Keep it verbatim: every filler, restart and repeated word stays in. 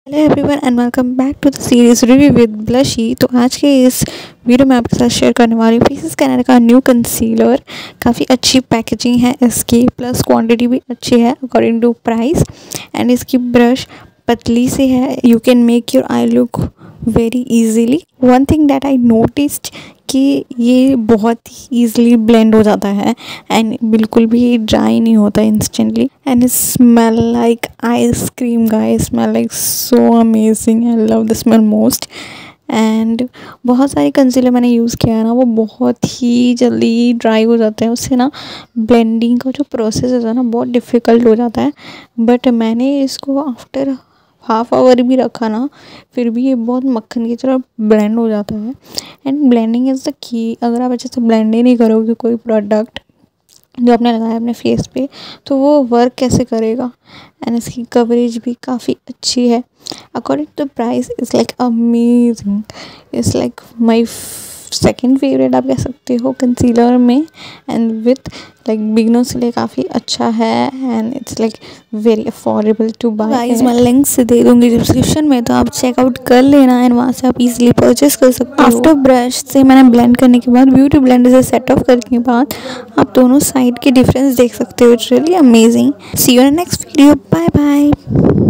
Hello everyone and welcome back to the series review with Blushy. तो आज के इस वीडियो में आपके साथ शेयर करने वाली हूँ फेसेस कैनेडा का न्यू कंसीलर। काफ़ी अच्छी पैकेजिंग है इसकी, प्लस क्वांटिटी भी अच्छी है अकॉर्डिंग टू प्राइस। एंड इसकी ब्रश पतली सी है, you can make your eye look very easily. One thing that I noticed कि ये बहुत ही ईज़िली ब्लेंड हो जाता है एंड बिल्कुल भी ड्राई नहीं होता instantly. And smell like ice cream guys, smell like so amazing, I love the smell most. And बहुत सारे कंसीलर मैंने यूज़ किया है ना, वो बहुत ही जल्दी ड्राई हो जाते हैं, उससे ना ब्लेंडिंग का जो प्रोसेस है ना बहुत डिफ़िकल्ट हो जाता है। बट मैंने इसको आफ्टर हाफ आवर भी रखा ना, फिर भी ये बहुत मक्खन की तरह ब्लेंड हो जाता है। And blending is the key. अगर आप अच्छे से ब्लेंड ही नहीं करोगे कोई प्रोडक्ट जो आपने लगाया अपने फेस पे, तो वो वर्क कैसे करेगा। एंड इसकी कवरेज भी काफ़ी अच्छी है। According to price is like amazing, is like my second favourite आप कह सकते हो कंसीलर में। एंड विथ लाइक बिगनर्स के लिए काफ़ी अच्छा है and it's like very affordable to buy. Guys मैं लिंक्स दे दूँगी डिस्क्रिप्शन में, तो आप चेकआउट कर लेना एंड वहाँ से आप इजीली परचेस कर सकते हो। आफ्टर ब्रश से मैंने ब्लेंड करने के बाद, ब्यूटी ब्लेंडर से सेट ऑफ करने के बाद आप दोनों साइड के डिफरेंस देख सकते हो। It's really amazing. See you in next video, bye bye.